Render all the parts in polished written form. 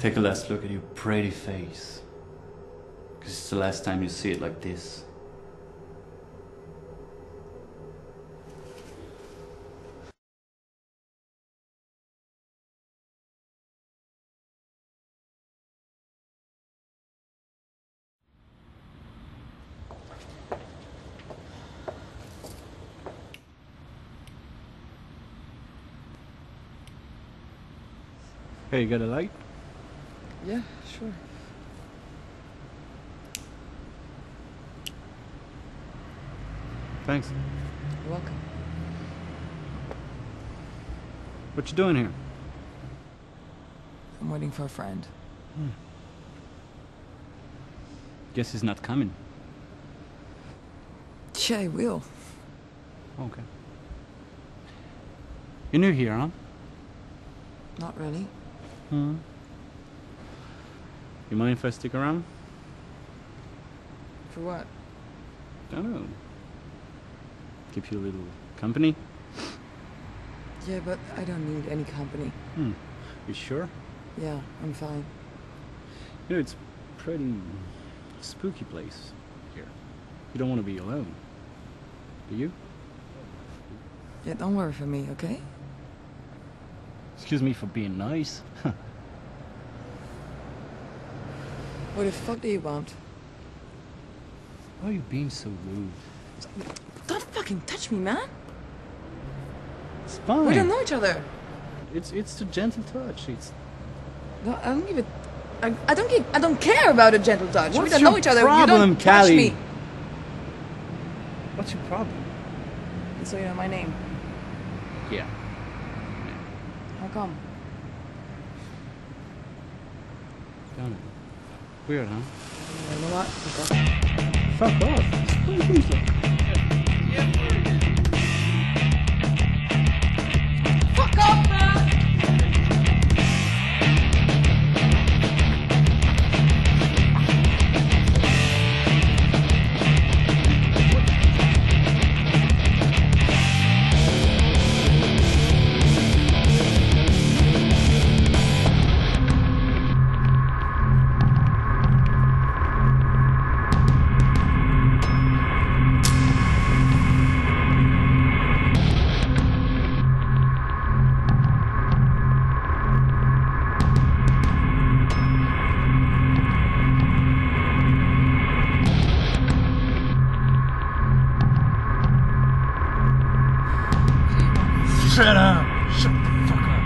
Take a last look at your pretty face. Because it's the last time you see it like this. Hey, you got a light? Yeah, sure. Thanks. You're welcome. What you doing here? I'm waiting for a friend. Guess he's not coming. Yeah, I will. Okay. You're new here, huh? Not really. You mind if I stick around? For what? I don't know. Give you a little company? Yeah, but I don't need any company. You sure? Yeah, I'm fine. You know, it's a pretty spooky place here. You don't want to be alone. Do you? Yeah, don't worry for me, okay? Excuse me for being nice. What the fuck do you want? Why are you being so rude? Don't fucking touch me, man! It's fine. We don't know each other! It's a gentle touch. It's... No, I don't give it... I don't care about a gentle touch. What's we don't your know each other. problem, You don't touch Callie? me. What's your problem? So you know my name. Yeah. How come? Don't know. Weird, huh? You know what? Fuck off. Fuck off, man! Shut up! Shut the fuck up!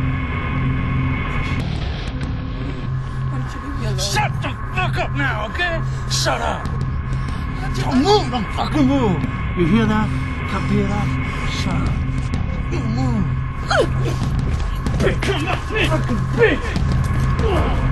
Why don't you leave me alone? Shut the fuck up now, okay? Shut up! Don't move! Don't fucking move! You hear that? Copy that? Shut up! Don't move! Bitch, come back here! Fucking bitch!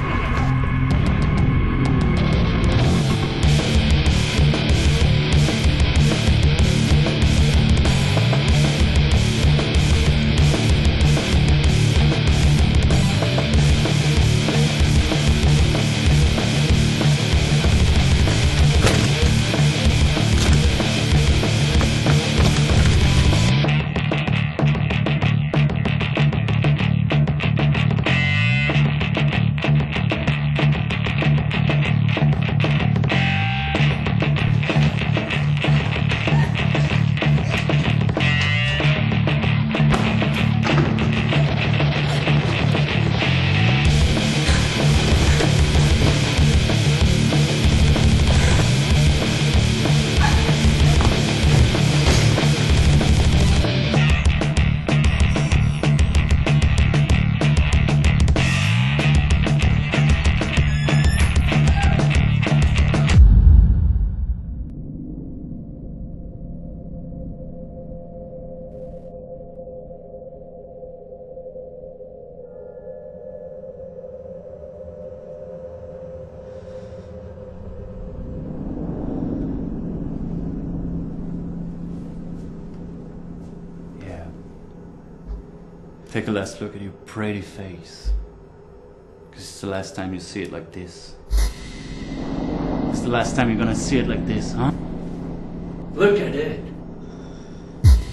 Take a last look at your pretty face. Because it's the last time you see it like this. It's the last time you're gonna see it like this, huh? Look at it.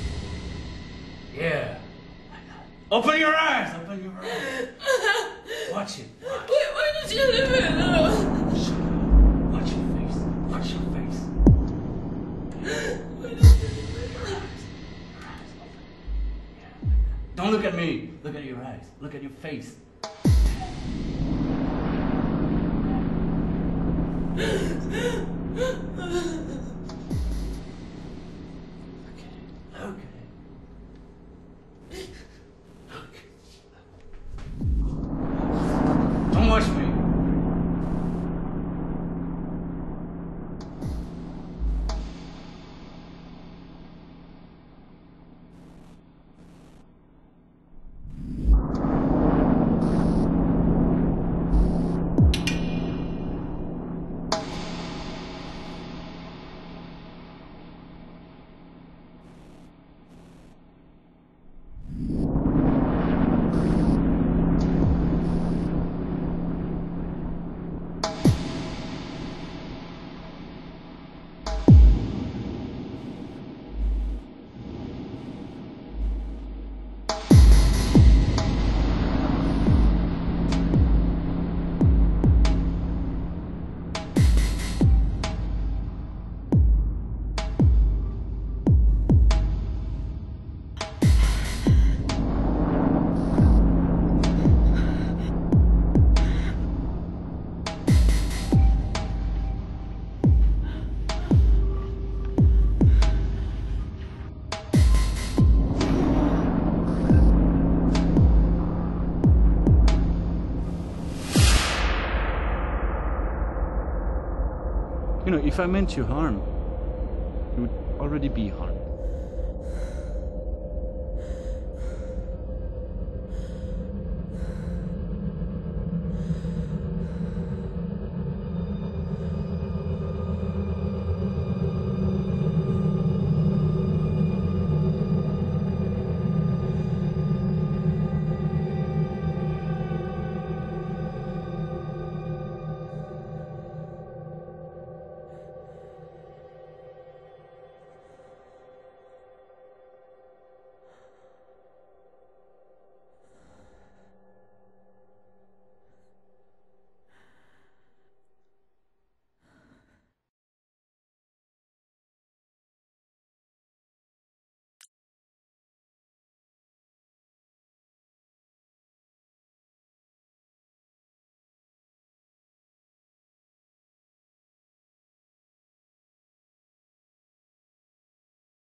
Yeah. Open your eyes. Open your eyes. Watch it. Why don't you leave me alone? Shut up. Watch your face. Watch your face. Why don't you leave me alone? Don't look at me. Look at your eyes. Look at your face. Don't watch me. You know, if I meant you harm, you would already be harmed.